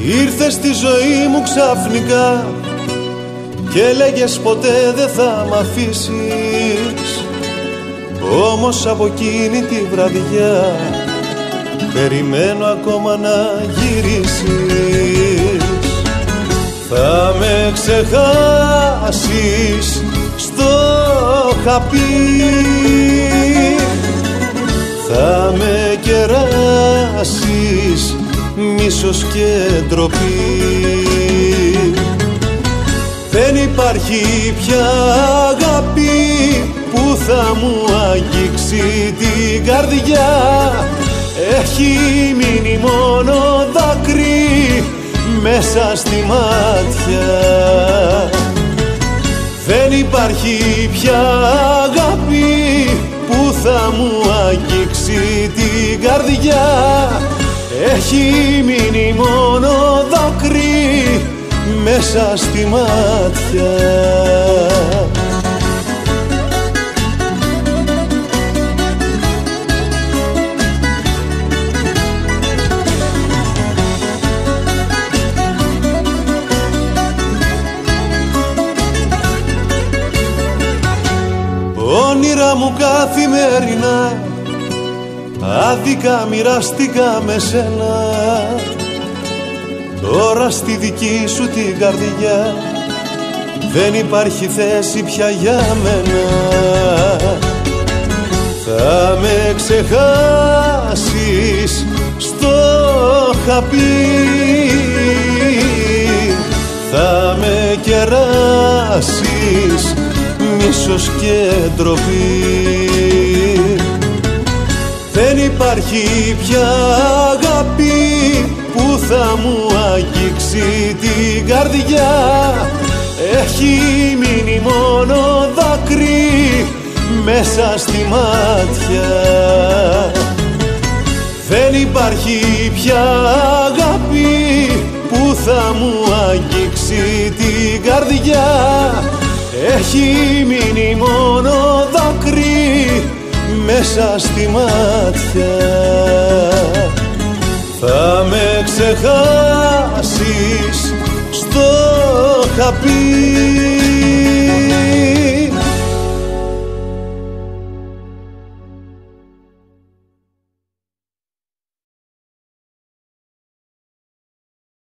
Ήρθες στη ζωή μου ξαφνικά και έλεγες ποτέ δεν θα μ' αφήσεις. Όμως από εκείνη τη βραδιά περιμένω ακόμα να γυρίσεις. Θα με ξεχάσεις, στο είχα πει. Θα με κεράσεις, μίσος και ντροπή. Δεν υπάρχει πια αγάπη που θα μου αγγίξει την καρδιά. Έχει μείνει μόνο δάκρυ μέσα στη μάτια. Δεν υπάρχει πια αγάπη που θα μου αγγίξει την καρδιά. Έχει μείνει μόνο δάκρυ μέσα στη μάτια. Όνειρα μου καθημερινά άδικα μοιράστηκα με σένα. Τώρα στη δική σου την καρδιά δεν υπάρχει θέση πια για μένα. Θα με ξεχάσεις, στο είχα πει. Θα με κεράσεις, μίσος και ντροπή. Δεν υπάρχει πια αγάπη που θα μου αγγίξει την καρδιά. Έχει μείνει μόνο δάκρυ μέσα στη μάτια. Δεν υπάρχει πια αγάπη που θα μου αγγίξει την καρδιά. Έχει μείνει μόνο δάκρυ μέσα στη μάτια. Θα με ξεχάσεις, στο είχα πει.